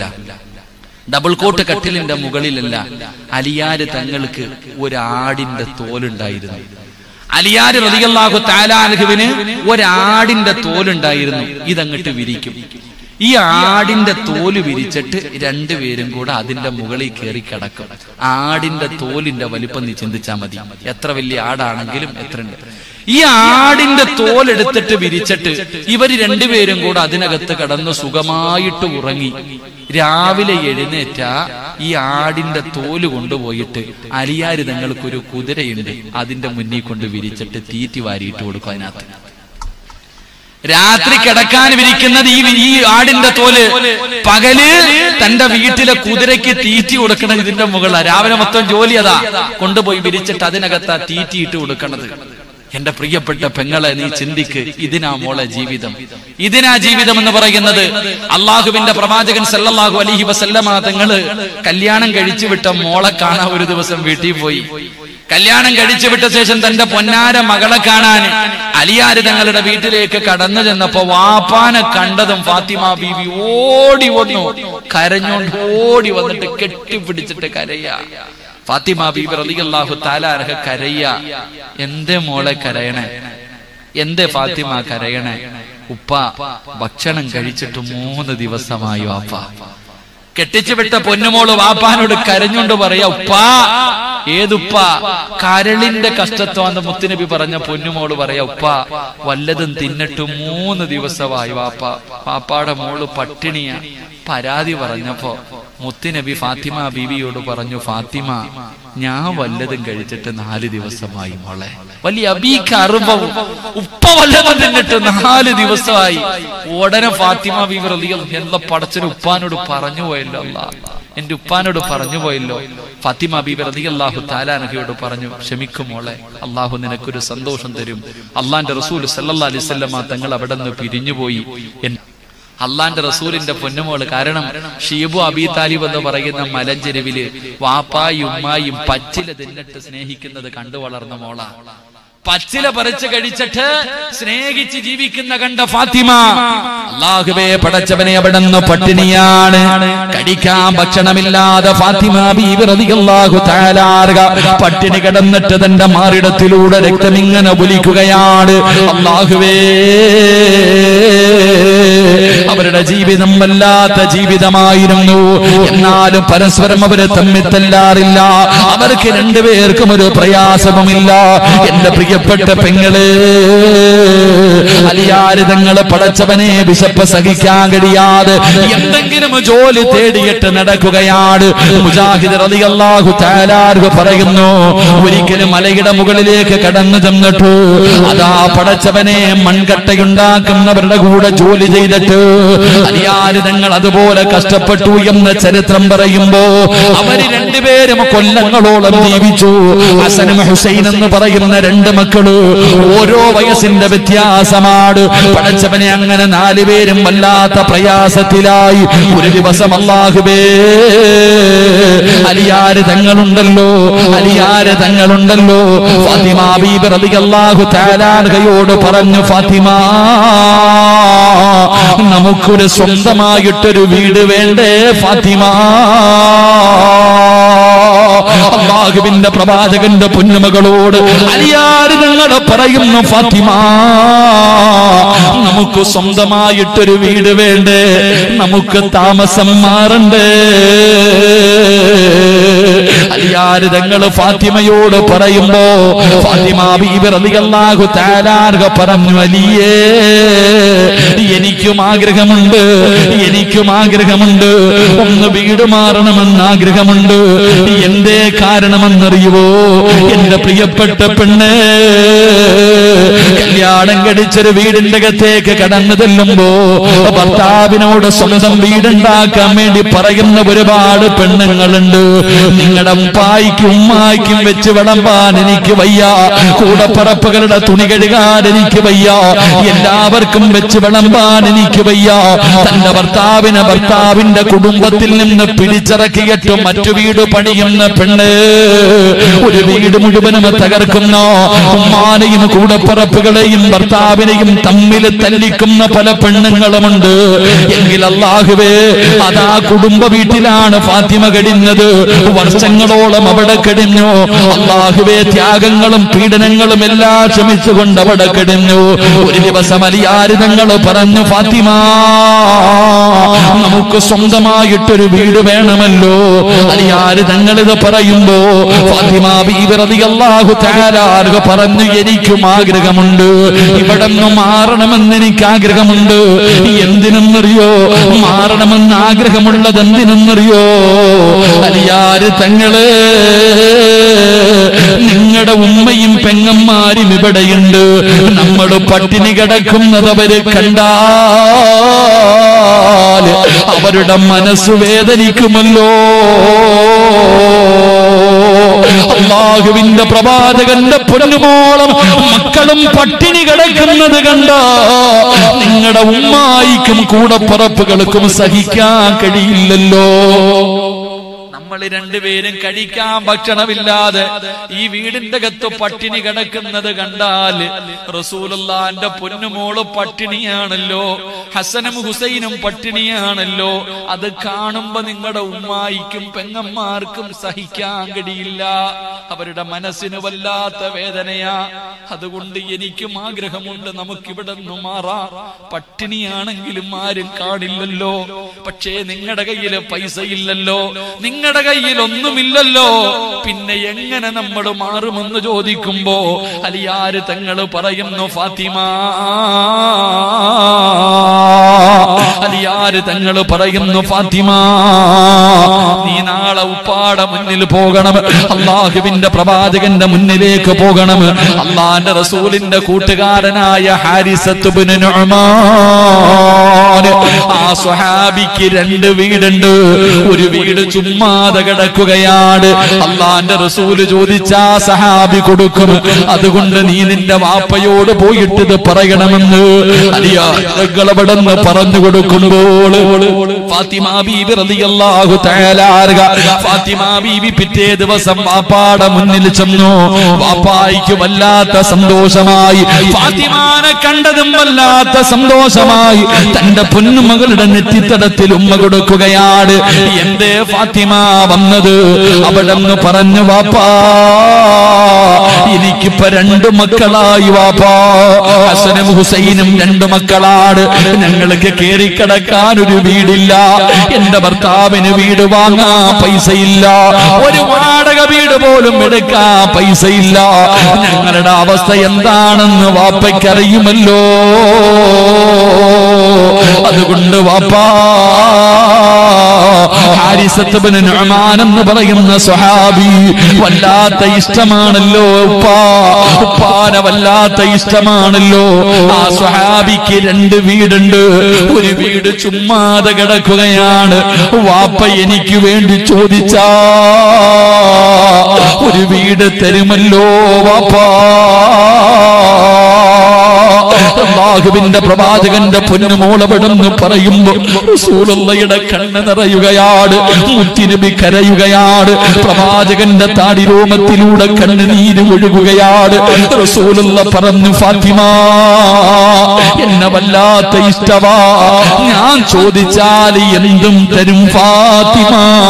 ഡബിൾ കോട്ട് കട്ടിലിന്റെ മുകളിലല്ല. അലിയാര് തങ്ങൾക്ക് ഒരാടിന്റെ തോലുണ്ടായിരുന്നു. അലിയാര് റളിയല്ലാഹു തആല അൻഹുവിന് ഒരാടിന്റെ തോലുണ്ടായിരുന്നു. ഇതങ്ങട്ട് വിരിക്കും. ഈ ആടിന്റെ തോല് വിരിച്ചിട്ട് രണ്ടുപേരും കൂടെ അതിന്റെ മുകളിൽ കയറി കിടക്കും. ആടിന്റെ തോലിന്റെ വലിപ്പം നീ ചിന്തിച്ചാൽ മതി, എത്ര വലിയ ആടാണെങ്കിലും എത്ര ഉണ്ട്. ഈ ആടിന്റെ തോലെടുത്തിട്ട് വിരിച്ചിട്ട് ഇവര് രണ്ടുപേരും കൂടെ അതിനകത്ത് കടന്ന് സുഖമായിട്ട് ഉറങ്ങി. രാവിലെ എഴുന്നേറ്റ ഈ ആടിന്റെ തോല് കൊണ്ടുപോയിട്ട് അലിയാര് തങ്ങൾക്കൊരു കുതിരയുണ്ട്, അതിന്റെ മുന്നിൽ കൊണ്ട് വിരിച്ചിട്ട് തീറ്റി വാരിയിട്ട് കൊടുക്കും. അതിനകത്ത് രാത്രി കിടക്കാൻ വിരിക്കുന്നത് ഈ ഈ ആടിന്റെ തോല്, പകല് തന്റെ വീട്ടിലെ കുതിരയ്ക്ക് തീറ്റി കൊടുക്കണത് ഇതിന്റെ മുകളിലാണ്. രാവിലെ മൊത്തം ജോലി അതാ, കൊണ്ടുപോയി വിരിച്ചിട്ട് അതിനകത്താ തീറ്റിയിട്ട് കൊടുക്കണത്. എന്റെ പ്രിയപ്പെട്ട പെങ്ങളെ, നീ ചിന്തിക്ക്, ഇതിനാ മോളെ ജീവിതം, ഇതിനാ ജീവിതം എന്ന് പറയുന്നത്. അള്ളാഹുവിന്റെ പ്രവാചകൻ സല്ലല്ലാഹു അലൈഹി വസല്ലമ തങ്ങള് കല്യാണം കഴിച്ചു വിട്ട മോളെ കാണാൻ ഒരു ദിവസം വീട്ടിൽ പോയി. കല്യാണം കഴിച്ചു വിട്ട ശേഷം തന്റെ പൊന്നാര മകളെ കാണാൻ അലിയാര് തങ്ങളുടെ വീട്ടിലേക്ക് കടന്നു ചെന്നപ്പോ വാപ്പാനെ കണ്ടതും ഫാത്തിമ ബീവി ഓടി വന്നു, കരഞ്ഞോണ്ട് ഓടി വന്നിട്ട് കെട്ടിപ്പിടിച്ചിട്ട് കരയാ. ഫാത്തിമ ബീബി റളിയല്ലാഹു തആല അൻഹ കരയ. എന്തേ മോളെ കരയണേ? എന്തേ ഫാത്തിമ കരയണേ? ഉപ്പ ഭക്ഷണം കഴിച്ചിട്ട് മൂന്ന് ദിവസമായി വാപ്പ. കെട്ടിച്ചു വിട്ട പൊന്നുമോള് വാപ്പാനോട് കരഞ്ഞോണ്ട് പറയാ, ഉപ്പാ. ഏതുപ്പ? കരളിന്റെ കഷ്ടത്വാന്ന് മുത്തുനബി പറഞ്ഞ പൊന്നുമോള് പറയാ, ഉപ്പ വല്ലതും തിന്നിട്ട് മൂന്ന് ദിവസമായി വാപ്പ. വാപ്പാടെ മോള് പട്ടിണിയാ. പരാതി പറഞ്ഞപ്പോ മുത്തുനബി ഫാത്തിമ ബീവിയോട് പറഞ്ഞു, ഫാത്തിമ ഞാൻ വല്ലതും കഴിച്ചിട്ട് നാല് ദിവസമായി മോളെ. വലിയ അബീക്ക അറുപവും ഉപ്പ വല്ലതും തിന്നിട്ട് നാല് ദിവസമായി. ഉടനെ ഫാത്തിമ ബീവി റളിയല്ലാഹു അൻഹ പടച്ചൊരു ഉപ്പാനോട് പറഞ്ഞു പോയല്ലോ, അല്ലാ എന്റെ ഉപ്പാനോട് പറഞ്ഞു പോയല്ലോ. ഫാത്തിമ ബീബി റളിയല്ലാഹു തആല അൻഹയോട് പറഞ്ഞു, ക്ഷമിക്കും മോളെ, അള്ളാഹു നിനക്കൊരു സന്തോഷം തരും. അള്ളാന്റെ റസൂൽ സല്ലല്ലാഹു അലൈഹി വസല്ലമ തങ്ങൾ അവിടെ നിന്ന് പിരിഞ്ഞുപോയി. അള്ളാന്റെ റസൂലിന്റെ പൊന്നുമോള്. കാരണം ഷീബു അബീ താലിബ് എന്ന് പറയുന്ന മലഞ്ചെരുവില് വാപ്പായും ഉമ്മായും പച്ചില തിന്നിട്ട് സ്നേഹിക്കുന്നത് കണ്ടു വളർന്ന മോളാ. പച്ചില പറിച്ച് കഴിച്ചിട്ട് സ്നേഹിച്ച് ജീവിക്കുന്ന കണ്ട ഫാത്തിമ, അല്ലാഹുവേ പടച്ചവനെ അവിടെ നിന്ന് പട്ടിണിയാണ്, കഴിക്കാൻ ഭക്ഷണമില്ലാതെ ഫാത്തിമ ബീവി റളിയല്ലാഹു തആല അൻഹ പട്ടിണി കിടന്നിട്ട് തന്റെ മാറിടത്തിലൂടെ രക്തമിങ്ങനെ ഒലിക്കുകയാണ്. അല്ലാഹുവേ, അവരുടെ ജീവിതം വല്ലാത്ത ജീവിതമായിരുന്നു. എന്നാലും പരസ്പരം അവര് തമ്മിൽ തല്ലാറില്ല. അവർക്ക് രണ്ടുപേർക്കും ഒരു പ്രയാസവുമില്ല. എന്റെ പ്രിയപ്പെട്ട പെങ്ങളെ, അലിയാര് തങ്ങള് പടച്ചവനെ വിശപ്പ് സഹിക്കാൻ കഴിയാതെ എന്തെങ്കിലും ജോലി തേടിയിട്ട് നടക്കുകയാണ്. മുജാഹിദ് റളിയല്ലാഹു തആല അൻഹു പറയുന്നു, ഒരിക്കലും മലയുടെ മുകളിലേക്ക് കടന്നു ചെന്നിട്ടു അതാ പടച്ചവനെ മൺകട്ടയുണ്ടാക്കുന്നവരുടെ കൂടെ ജോലി ചെയ്തിട്ട് അലിയാര് തങ്ങൾ അതുപോലെ കഷ്ടപ്പെട്ടു എന്ന് ചരിത്രം പറയുമ്പോ അവര് രണ്ടുപേരും കൊല്ലങ്ങളോളം ജീവിച്ചു. ഹസനും ഹുസൈൻ എന്ന് പറയുന്ന രണ്ട് മക്കള്, ഓരോ വയസ്സിന്റെ വ്യത്യാസമാണ്. പടച്ചവനെ അങ്ങനെ നാലുപേരും വല്ലാത്ത പ്രയാസത്തിലായി. ഒരു ദിവസം അല്ലാഹുവേ, അലിയാര് തങ്ങളുണ്ടല്ലോ, അലിയാര് തങ്ങളുണ്ടല്ലോ ഫാത്തിമ ബീബി റളിയല്ലാഹു തആല അൻഹയോട് പറഞ്ഞു, ഫാത്തിമ നമുക്കൊരു സ്വന്തമായിട്ടൊരു വീട് വേണ്ടേ ഫാത്തിമ? അല്ലാഹുവിന്റെ പ്രവാചകന്റെ പൊന്നുമകളോട് അലിയാര് തങ്ങൾ പറയുന്നു, ഫാത്തിമ നമുക്ക് സ്വന്തമായിട്ടൊരു വീട് വേണ്ടേ, നമുക്ക് താമസം മാറണ്ടേ? അലിയാര് തങ്ങൾ ഫാത്തിമയോട് പറയുമ്പോ ഫാത്തിമ ബീബി റളിയല്ലാഹു തആല അൻഹ പറഞ്ഞു, അലിയേ എനിക്കും ആഗ്രഹമുണ്ട്, എനിക്കും ആഗ്രഹമുണ്ട്, ഒന്ന് വീട് മാറണമെന്ന് ആഗ്രഹമുണ്ട്. എന്തേ കാരണമെന്നറിയുവോ? എന്റെ പ്രിയപ്പെട്ട പെണ്ണ് കല്യാണം കഴിച്ചൊരു വീടിന്റെ അകത്തേക്ക് കടന്നു ചെല്ലുമ്പോ ഭർത്താവിനോട് സ്വന്തം വീടുണ്ടാക്കാൻ വേണ്ടി പറയുന്ന ഒരുപാട് പെണ്ണുങ്ങളുണ്ട്. നിങ്ങളുടെ ഉപ്പായിക്കും ഉമ്മായിക്കും വെച്ച് വിളമ്പാൻ എനിക്ക് വയ്യ, കൂടപ്പറപ്പുകളുടെ തുണി കഴുകാൻ എനിക്ക് വയ്യ, എല്ലാവർക്കും വെച്ച് വിളമ്പാൻ എനിക്ക് വയ്യ. തന്റെ ഭർത്താവിനെ ഭർത്താവിന്റെ കുടുംബത്തിൽ നിന്ന് പിടിച്ചിറക്കിയിട്ട് മറ്റു വീട് പണിയുന്ന പെണ്ണ്, ഒരു വീട് മുഴുവനും തകർക്കുന്ന, ഉമ്മാനെയും കൂടപ്പറപ്പുകളെയും ഭർത്താവിനെയും തമ്മിൽ തല്ലിക്കുന്ന പല പെണ്ണുങ്ങളുമുണ്ട്. എങ്കിൽ അല്ലാഹുവേ, അതാ കുടുംബ വീട്ടിലാണ് ഫാത്തിമ കഴിഞ്ഞത്. വർഷങ്ങളോളം അവിടെ കഴിഞ്ഞു. അല്ലാഹുവേ, ത്യാഗങ്ങളും പീഡനങ്ങളും എല്ലാം ക്ഷമിച്ചുകൊണ്ട് അവിടെ കഴിഞ്ഞു. ഒരു ദിവസം അലിയാര് തങ്ങൾ പറഞ്ഞു, ഫാത്തിമ, നമുക്ക് സ്വന്തമായിട്ടൊരു വീട് വേണമല്ലോ. അലിയാര് തങ്ങൾ ഇത് പറയുമ്പോ ഫാത്തിമ ബീവി റളിയല്ലാഹു തആല അൻഹ പറഞ്ഞു, എനിക്കും ആഗ്രഹമുണ്ട്, ഇവിടെ നിന്ന് മാറണമെന്ന് എനിക്ക് ആഗ്രഹമുണ്ട്. എന്തിനെന്നറിയോ? മാറണമെന്ന് ആഗ്രഹമുള്ളത് എന്തിനെന്നറിയോ? അലിയാര് തങ്ങള്, നിങ്ങളുടെ ഉമ്മയും പെങ്ങന്മാരും ഇവിടെയുണ്ട്. നമ്മൾ പട്ടിണി കിടക്കുന്നത് അവര് കണ്ടാൽ അവരുടെ മനസ്സ് വേദനിക്കുമല്ലോ. അല്ലാഹുവിന്റെ പ്രവാചകന്റെ പൊന്നുമോളം മക്കളും പട്ടിണി കിടക്കുന്നത് കണ്ട നിങ്ങളുടെ ഉമ്മായിക്കും കൂടപ്പറപ്പുകൾക്കും സഹിക്കാൻ കഴിയില്ലല്ലോ. നമ്മൾ രണ്ടുപേരും കഴിക്കാൻ ഭക്ഷണമില്ലാതെ ഈ വീടിന്റെ അകത്ത് പട്ടിണി കിടക്കുന്നത് കണ്ടാൽ റസൂലുള്ളാന്റെ പൊന്നുമോള് പട്ടിണിയാണല്ലോ, ഹസനും ഹുസൈനും പട്ടിണിയാണല്ലോ. അത് കാണുമ്പോ നിങ്ങളുടെ ഉമ്മായിക്കും പെങ്ങന്മാർക്കും സഹിക്കാൻ കഴിയില്ല. അവരുടെ മനസ്സിന് വല്ലാത്ത വേദനയാ. അതുകൊണ്ട് എനിക്കും ആഗ്രഹമുണ്ട്, നമുക്കിവിടെ നിന്ന് മാറാം. പട്ടിണിയാണെങ്കിലും ആരും കാണില്ലല്ലോ. പക്ഷേ നിങ്ങളുടെ കയ്യില് പൈസ ഇല്ലല്ലോ, നിങ്ങളുടെ കയ്യിൽ ഒന്നുമില്ലല്ലോ. പിന്നെ എങ്ങനെ നമ്മൾ മാറുമെന്ന് ചോദിക്കുമ്പോ അലിയാര് തങ്ങൾ പറയുന്നു, ഫാത്തിമ, അലിയാര് തങ്ങൾ പറയുന്നു, ഫാത്തിമ, നീ നാളെ ഉപ്പാടെ മുന്നിൽ പോകണം, അല്ലാഹുവിന്റെ പ്രവാചകന്റെ മുന്നിലേക്ക് പോകണം. അല്ലാഹുവിന്റെ റസൂലിന്റെ കൂട്ടുകാരനായ ഹാരിസത്ത് ഇബ്നു നുഅ്മാൻ, ആ സ്വഹാബിക്ക് രണ്ട് വീടുണ്ട്. ഒരു വീട് ചുമ്മാതെ കിടക്കുകയാണ്. അല്ലാഹുവിന്റെ റസൂല് ചോദിച്ചാ സഹാബി കൊടുക്കും. അതുകൊണ്ട് നീ നിന്റെ വാപ്പയോട് പോയിട്ട് ഇത് പറയണമെന്ന് അലിയാളവിടെന്ന് പറഞ്ഞു കൊടുക്കുമ്പോൾ ഫാത്തിമ ബീബി റളിയല്ലാഹു തആല അൻഹ, ഫാത്തിമ ബീബി പിറ്റേ ദിവസം വാപ്പാടെ മുന്നിൽ ചെന്നു. വാപ്പായിക്ക് വല്ലാത്ത സന്തോഷമായി, ഫാത്തിമാനെ കണ്ടതും വല്ലാത്ത സന്തോഷമായി. തന്റെ പൊന്നുമകളുടെ നെറ്റിത്തടത്തിൽ ഉമ്മ കൊടുക്കുകയാണ്. എന്തേ ഫാത്തിമ വന്നത്? അവിടെന്ന് പറഞ്ഞു, വാപ്പാ, എനിക്കിപ്പോ രണ്ടു മക്കളായി വാപ്പാ, ഹസനും ഹുസൈനും രണ്ടു മക്കളാണ്. ഞങ്ങൾക്ക് കേറിക്കിടക്കാൻ ഒരു വീടില്ല, എന്റെ ഭർത്താവിന് വീട് വാങ്ങാൻ പൈസയില്ല, ഒരു വാടക വീട് പോലും എടുക്കാൻ പൈസയില്ല. ഞങ്ങളുടെ അവസ്ഥ എന്താണെന്ന് വാപ്പയ്ക്കറിയുമല്ലോ. അതുകൊണ്ട് വാപ്പാ, ഹാരിസത്ത് ഇബ്നു നുഅ്മാൻ എന്ന് പറയുന്ന സ്വഹാബി വല്ലാത്ത ഇഷ്ടമാണല്ലോ ഉപ്പാ, ഉപ്പാനെ വല്ലാത്ത ഇഷ്ടമാണല്ലോ. ആ സ്വഹാബിക്ക് രണ്ട് വീടുണ്ട്. ഒരു വീട് ചുമ്മാതെ കിടക്കുകയാണ്. വാപ്പ എനിക്ക് വേണ്ടി ചോദിച്ചാ ഒരു വീട് തരുമല്ലോ വാപ്പാ. അല്ലാഹുവിന്റെ പ്രവാചകന്റെ പൊന്നുമോളവിടെന്ന് പറയുമ്പോ റസൂലുള്ളാഹിയുടെ കണ്ണ് നിറയുകയാണ്, മുത്തുനബി കരയുകയാണ്, പ്രവാചകന്റെ താടിരോമത്തിലൂടെ കണ്ണുനീര് ഒഴുകുകയാണ്. റസൂലുള്ളാഹി പറഞ്ഞു, ഫാത്തിമ, എന്നെ വല്ലാത്ത ഇഷ്ടവാ, ഞാൻ ചോദിച്ചാൽ എന്തും തരും ഫാത്തിമ.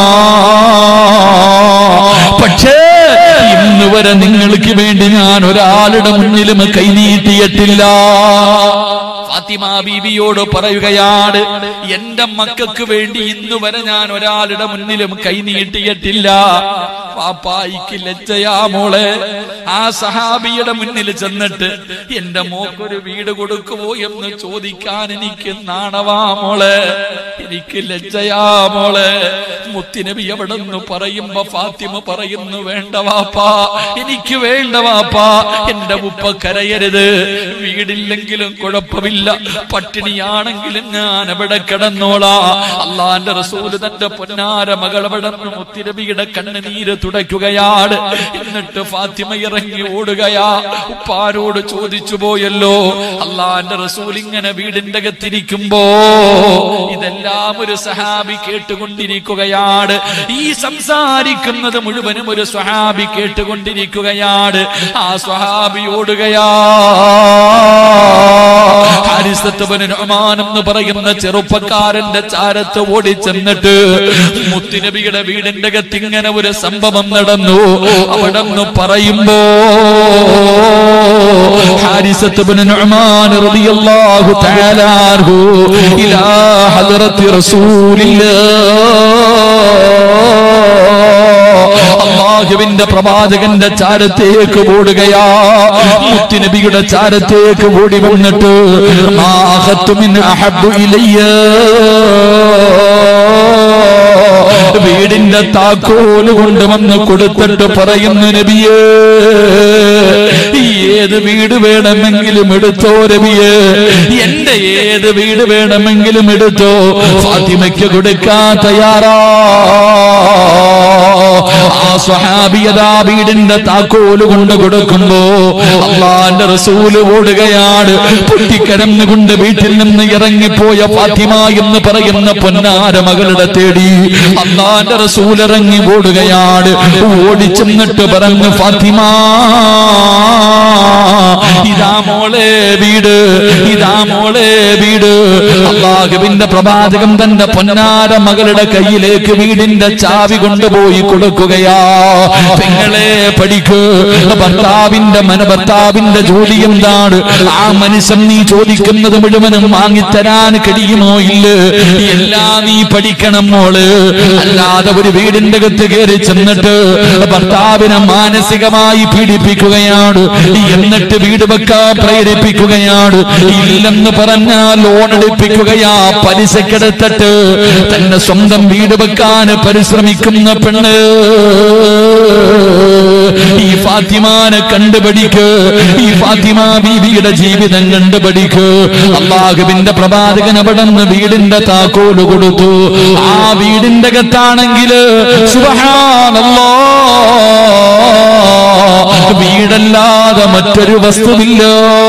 പക്ഷേ ഇന്ന് വരെ നിങ്ങൾക്ക് വേണ്ടി ഞാൻ ഒരാളുടെ മുന്നിലും കൈനീട്ടിയിട്ടില്ല. ഫാത്തിമ ബീബിയോട് പറയുകയാണ്, എന്റെ മക്കൾക്ക് വേണ്ടി ഇന്ന് വരെ ഞാൻ ഒരാളുടെ മുന്നിലും കൈനീട്ടിയിട്ടില്ല. പാപ്പായിക്ക് ലജ്ജയാ മോളെ. ആ സഹാബിയുടെ മുന്നിൽ ചെന്നിട്ട് എന്റെ മോക്കൊരു വീട് കൊടുക്കുമോ എന്ന് ചോദിക്കാൻ എനിക്ക് നാണവാ മോളെ, എനിക്ക് ലജ്ജയാ മോളെ. മുത്തുനബി എവിടെ നിന്ന് പറയുമ്പോ ഫാത്തിമ പറയുന്നു, വേണ്ട വാപ്പാ, എനിക്ക് വേണ്ട വാപ്പാ, എന്റെ ഉപ്പ കരയരുത്, വീടില്ലെങ്കിലും കുഴപ്പമില്ല, പട്ടിണിയാണെങ്കിലും ഞാൻ എവിടെ കിടന്നോളാ. അല്ലാഹുവിന്റെ റസൂല് തന്റെ പൊന്നാര മകളവിടെ മുത്തുനബിയുടെ കണ്ണുനീര് തുടയ്ക്കുകയാണ്. എന്നിട്ട് ഫാത്തിമ ഇറങ്ങി ഓടുകയാ. ഉപ്പാരോട് ചോദിച്ചു പോയല്ലോ. അല്ലാഹുവിന്റെ റസൂൽ ഇങ്ങനെ വീടിന്റെ അകത്തിരിക്കുമ്പോ ഇതെല്ലാം ഒരു സഹാബി കേട്ടുകൊണ്ടിരിക്കുകയാണ്. ഈ സംസാരിക്കുന്നത് മുഴുവനും ഒരു സ്വഹാബി കേട്ടുകൊണ്ടിരിക്കുകയാണ്. ആ സ്വഹാബി ഓടുകയാ. ഹാരിസത്ത് ഇബ്നു നുഅ്മാൻ എന്ന് പറയുന്ന ചെറുപ്പക്കാരന്റെ ചാരത്ത് ഓടി ചെന്നിട്ട് മുത്തുനബിയുടെ വീടിന്റെ അകത്ത് ഇങ്ങനെ ഒരു സംഭവം നടന്നു. അവിടെ നിന്ന് പറയുമ്പോ ഹാരിസത്ത് ഇബ്നു നുഅ്മാൻ റളിയല്ലാഹു തആല അൻഹു ഇലാ ഹദ്റത്തി റസൂലില്ലാഹ്, അല്ലാഹുവിന്റെ പ്രവാചകന്റെ ചാരത്തേക്ക് ഓടുകയാ. മുത്തുനബിയുടെ ചാരത്തേക്ക് ഓടി വന്നിട്ട് മാ അഖത്തു മിൻ അഹബ്ബു ഇലയ്യ, വീടിന്റെ താക്കോല് കൊണ്ടുവന്ന് കൊടുത്തിട്ട് പറയുന്നു, നബിയേ ഏത് വീട് വേണമെങ്കിലും എടുത്തോ നബിയേ, എന്റെ ഏത് വീട് വേണമെങ്കിലും എടുത്തോ, ഫാത്തിമയ്ക്ക് കൊടുക്കാൻ തയ്യാറാ. ആ സ്വഹാബിയതാ വീടിന്റെ താക്കോല് കൊണ്ട് കൊടുക്കുമ്പോ അള്ളാന്റെ റസൂല് ഓടുകയാണ്. പൊട്ടിക്കരന്നുകൊണ്ട് വീട്ടിൽ നിന്ന് ഇറങ്ങിപ്പോയ ഫാത്തിമ എന്ന് പറയുന്ന പൊന്നാര മകളുടെ തേടി അള്ളാന്റെ റസൂൽ ഇറങ്ങി ഓടുകയാണ്. ഓടിച്ചെന്നിട്ട് പറഞ്ഞു, ഫാത്തിമ ഇതാ മോളെ വീട്, ഇതാ മോളെ വീട്. അല്ലാഹുവിന്റെ പ്രവാചകൻ തന്റെ പൊന്നാര മകളുടെ കയ്യിലേക്ക് വീടിന്റെ ചാവി കൊണ്ടുപോയി കൊടുക്കുകയാ. പെങ്ങളെ പഠിക്ക്, ഭർത്താവിന്റെ മന ഭർത്താവിന്റെ ജോലി എന്താണ്? ആ മനുഷ്യൻ നീ ചോദിക്കുന്നത് മുഴുവനും വാങ്ങിത്തരാൻ കഴിയുമോ? ഇല്ല, എല്ലാം നീ പഠിക്കണം മോള്. അല്ലാതെ ഒരു വീടിന്റെ അകത്ത് കയറി ചെന്നിട്ട് ഭർത്താവിനെ മാനസികമായി പീഡിപ്പിക്കുകയാണ്, എന്നിട്ട് വീട് വെക്കാൻ പ്രേരിപ്പിക്കുകയാണ്. ഇല്ലെന്ന് പറഞ്ഞാൽ ലോൺ എടുപ്പിക്കുകയാ, പലിശക്കെടുത്തിട്ട് തന്നെ സ്വന്തം വീട് വെക്കാൻ പരിശ്രമിക്കുന്ന പെണ്ണ്. ഈ ഫാത്തിമാനെ കണ്ടുപഠിക്ക്, ഈ ഫാത്തിമ ബീവിയുടെ ജീവിതം കണ്ടുപഠിക്ക്. അല്ലാഹുവിന്റെ പ്രവാചകൻ അവിടെ നിന്ന് വീടിന്റെ താക്കോല് കൊടുത്തു. ആ വീടിന്റെ അകത്താണെങ്കിൽ സുബ്ഹാനല്ലാഹ് വീടല്ലാതെ മറ്റൊരു വസ്തുവില്ല.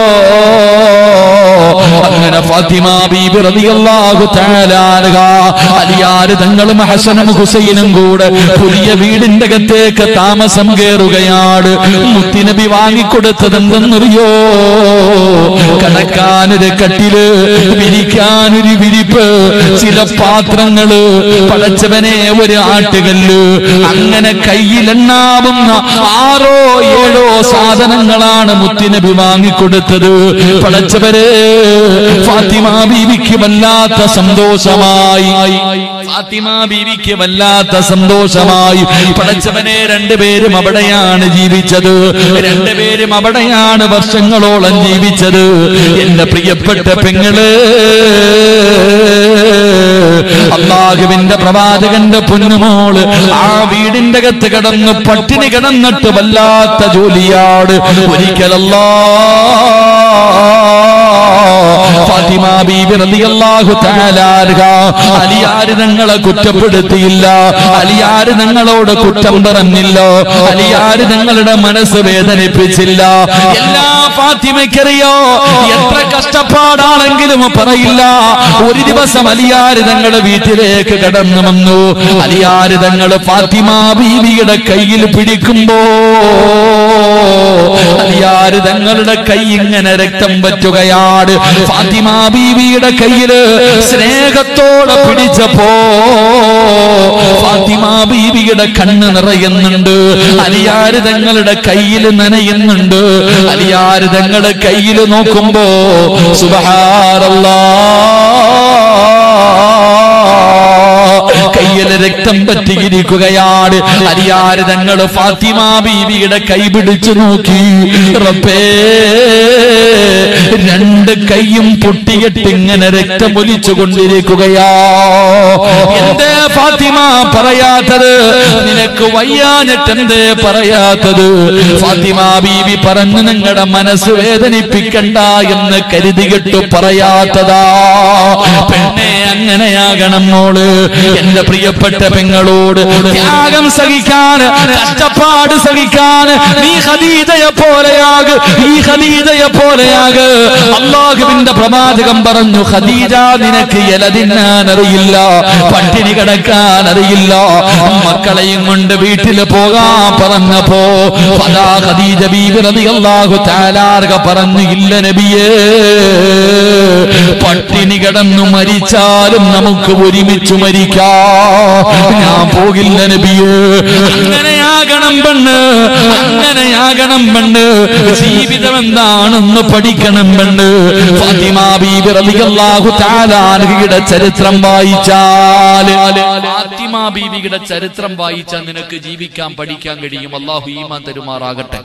അങ്ങനെ ഫാത്തിമ ബീബി റളിയല്ലാഹു തആല അൻഹ അലിയാർ തങ്ങളും ഹസനും ഹുസൈനും കൂടെ പുതിയ വീടിന്റെ അകത്തേക്ക് താമസം കയറുകയാണ്. മുത്തുനബി വാങ്ങിക്കൊടുത്തത് എന്തെന്നറിയോ? കിടക്കാനൊരു കട്ടില്, വിരിക്കാനൊരു വിരിപ്പ്, ചില പാത്രങ്ങള്, പടച്ചവനെ ഒരു ആട്ടുകല്ല്, അങ്ങനെ കയ്യിലെണ്ണാവുന്ന ആറോ ഏഴോ സാധനങ്ങളാണ് മുത്തുനബി വാങ്ങിക്കൊടുത്തത്. പടച്ചവരെ ഫാത്തിമ ബീവിക്ക് വല്ലാത്ത സന്തോഷമായി, ഫാത്തിമ ബീവിക്ക് വല്ലാത്ത സന്തോഷമായി. പടച്ചവനെ രണ്ടുപേരും അവിടെയാണ് ജീവിച്ചത്, രണ്ടുപേരും അവിടെയാണ് വർഷങ്ങളോളം ജീവിച്ചത്. എന്റെ പ്രിയപ്പെട്ട പെങ്ങള്, അല്ലാഹുവിന്റെ പ്രവാചകന്റെ പൊന്നുമോള് ആ വീടിന്റെ അകത്ത് കിടന്ന് പട്ടിണി കിടന്നിട്ട് വല്ലാത്ത ജോലിയാണ്. ഒരിക്കലല്ലാ ഫാത്തിമ ബീബി റളിയല്ലാഹു തആല അൻഹ അലിയാർ തങ്ങളെ കുറ്റപ്പെടുത്തിയില്ല, അലിയാർ തങ്ങളോട് കുറ്റം പറഞ്ഞില്ല, അലിയാർ തങ്ങളുടെ മനസ്സ് വേദനിപ്പിച്ചില്ല. എല്ലാ ഫാത്തിമയ്ക്കറിയോ എത്ര കഷ്ടപ്പാടാണെങ്കിലും പറയില്ല. ഒരു ദിവസം അലിയാർ തങ്ങളുടെ വീട്ടിലേക്ക് കടന്നു വന്നു. അലിയാർ തങ്ങൾ ഫാത്തിമ ബീവിയുടെ കയ്യിൽ പിടിക്കുമ്പോ അലിയാർ തങ്ങളുടെ കൈ ഇങ്ങനെ രക്തം പറ്റുകയാണ്. ഫാത്തിമ ബീവിയുടെ കയ്യില് സ്നേഹത്തോടെ പിടിച്ചപ്പോ ഫാത്തിമ ബീവിയുടെ കണ്ണ് നിറയുന്നുണ്ട്, അലിയാർ തങ്ങളുടെ കയ്യിൽ നനയുന്നുണ്ട്. അലിയാർ തങ്ങളുടെ കയ്യിൽ നോക്കുമ്പോ സുബ്ഹാനല്ലാഹ് കയ്യിൽ രക്തം പറ്റിയിരിക്കുകയാണ്. അലിയാർ തങ്ങൾ ഫാത്തിമ ബീവിയുടെ കൈ പിടിച്ചു നോക്കി. റബ്ബേ, രണ്ട് കൈയും പൊട്ടിയിട്ടിങ്ങനെ രക്തമൊലിച്ചു കൊണ്ടിരിക്കുകയാ. എന്തേ ഫാത്തിമ പറയാത്തത്? നിനക്ക് വയ്യാഞ്ഞിട്ട് എന്തേ പറയാത്തത്? ഫാത്തിമ ബീവി പറഞ്ഞു, നിങ്ങളുടെ മനസ്സ് വേദനിപ്പിക്കണ്ട എന്ന് കരുതിയിട്ട് പറയാത്തതാ. പെണ്ണെ, അങ്ങനെയാകണം മോള്. എന്റെ പ്രിയപ്പെട്ട പെങ്ങളോട് ത്യാഗം സഹിക്കാൻ, കഷ്ടപ്പാട് സഹിക്കാൻ നീ ഖദീജയെ പോലെയാക്, ഈ ഖദീജയെ പോലെയാക്. അല്ലാഹുവിന്റെ പ്രവാചകൻ പറഞ്ഞു, ഖദീജ നിനക്ക് ഇല തിന്നാൻ അറിയില്ല, പട്ടിണി കിടക്കാൻ അറിയില്ല, മക്കളെയും കൊണ്ട് കൊണ്ട് വീട്ടിൽ പോകാൻ പറഞ്ഞപ്പോ ഫദാ ഖദീജ ബീബി റളിയല്ലാഹു തആല പറഞ്ഞു, ഇല്ല നബിയേ, പട്ടിണി കിടന്നു മരിച്ചാലും നമുക്ക് ഒരുമിച്ച് മരിക്കാം, ഞാൻ പോകില്ല നബിയേ. അങ്ങനെയാകണം പെണ്ണ്, അങ്ങനെയാകണം പെണ്ണ്, ജീവിതം എന്താണെന്ന് പഠിക്കണം പെണ്ണ്. ഫാത്തിമ ബീബി റളിയല്ലാഹു തആല അൻഹയുടെ ചരിത്രം വായിച്ചാൽ, ഫാത്തിമ ബീബിയുടെ ചരിത്രം വായിച്ചാൽ നിനക്ക് ജീവിക്കാൻ പഠിക്കാൻ കഴിയും. അല്ലാഹു ഈമാൻ തരുമാറാകട്ടെ.